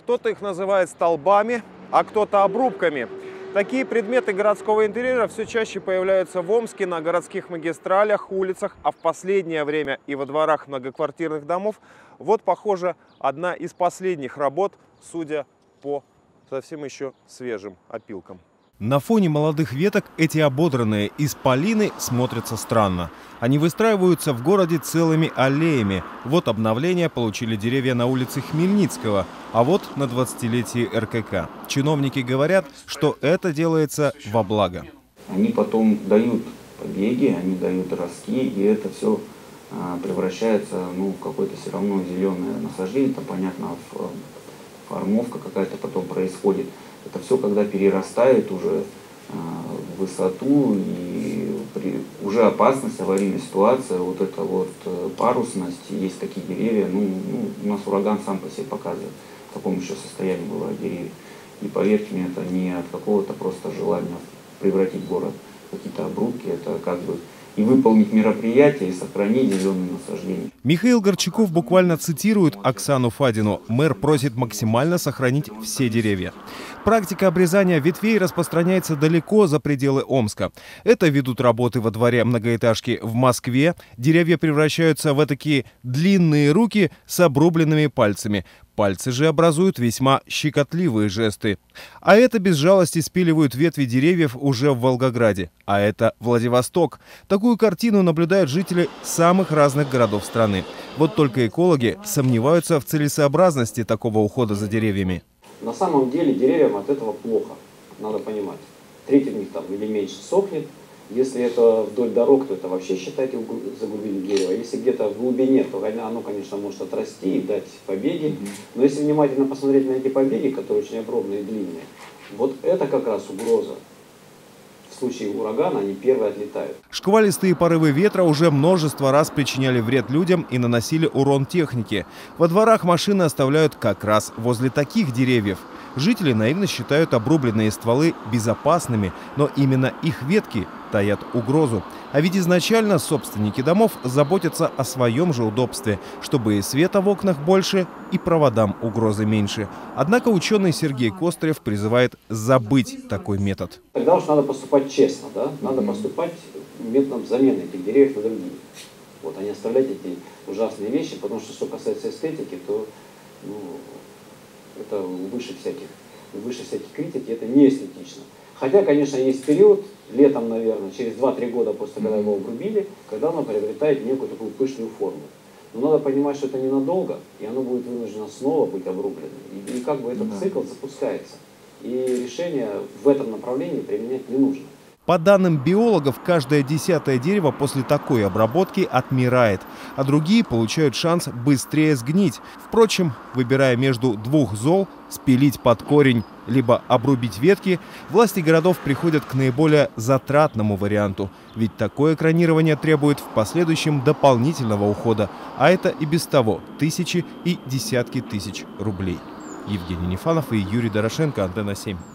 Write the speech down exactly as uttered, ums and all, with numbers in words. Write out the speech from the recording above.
Кто-то их называет столбами, а кто-то обрубками. Такие предметы городского интерьера все чаще появляются в Омске на городских магистралях, улицах, а в последнее время и во дворах многоквартирных домов. Вот, похоже, одна из последних работ, судя по совсем еще свежим опилкам. На фоне молодых веток эти ободранные исполины смотрятся странно. Они выстраиваются в городе целыми аллеями. Вот обновление получили деревья на улице Хмельницкого, а вот на двадцатилетии эр ка ка. Чиновники говорят, что это делается во благо. Они потом дают побеги, они дают ростки, и это все а, превращается ну, в какое-то все равно зеленое насаждение. Там, понятно, формовка какая-то потом происходит. Это все, когда перерастает уже э, в высоту и при, уже опасность, аварийная ситуация, вот эта вот э, парусность, есть такие деревья, ну, ну, у нас ураган сам по себе показывает, в каком еще состоянии бывают деревья. И поверьте мне, это не от какого-то просто желания превратить город в какие-то обрубки, это как бы и выполнить мероприятие, и сохранить зеленые насаждения. Михаил Горчаков буквально цитирует Оксану Фадину. Мэр просит максимально сохранить все деревья. Практика обрезания ветвей распространяется далеко за пределы Омска. Это ведут работы во дворе многоэтажки в Москве. Деревья превращаются в такие длинные руки с обрубленными пальцами. Пальцы же образуют весьма щекотливые жесты. А это без жалости спиливают ветви деревьев уже в Волгограде. А это Владивосток. Такую картину наблюдают жители самых разных городов страны. Вот только экологи сомневаются в целесообразности такого ухода за деревьями. На самом деле деревьям от этого плохо, надо понимать. Треть из них там или меньше сохнет. Если это вдоль дорог, то это вообще, считайте, загубили дерево. Если где-то в глубине, то оно, конечно, может отрасти и дать побеги. Но если внимательно посмотреть на эти побеги, которые очень огромные и длинные, вот это как раз угроза. В случае урагана они первые отлетают. Шквалистые порывы ветра уже множество раз причиняли вред людям и наносили урон технике. Во дворах машины оставляют как раз возле таких деревьев. Жители наивно считают обрубленные стволы безопасными, но именно их ветки таят угрозу. А ведь изначально собственники домов заботятся о своем же удобстве, чтобы и света в окнах больше, и проводам угрозы меньше. Однако ученый Сергей Кострев призывает забыть такой метод. Тогда уж надо поступать честно, да? Надо поступать методом замены этих деревьев на другие. Вот, а не оставлять эти ужасные вещи, потому что, что касается эстетики, то ну, это выше всяких, выше всяких критики, это не эстетично. Хотя, конечно, есть период, летом, наверное, через два-три года после того, когда его обрубили, когда оно приобретает некую такую пышную форму. Но надо понимать, что это ненадолго, и оно будет вынуждено снова быть обрубленным. И, и как бы этот цикл запускается. И решение в этом направлении применять не нужно. По данным биологов, каждое десятое дерево после такой обработки отмирает, а другие получают шанс быстрее сгнить. Впрочем, выбирая между двух зол, спилить под корень либо обрубить ветки, власти городов приходят к наиболее затратному варианту. Ведь такое экранирование требует в последующем дополнительного ухода, а это и без того тысячи и десятки тысяч рублей. Евгений Нефанов и Юрий Дорошенко, Антенна семь.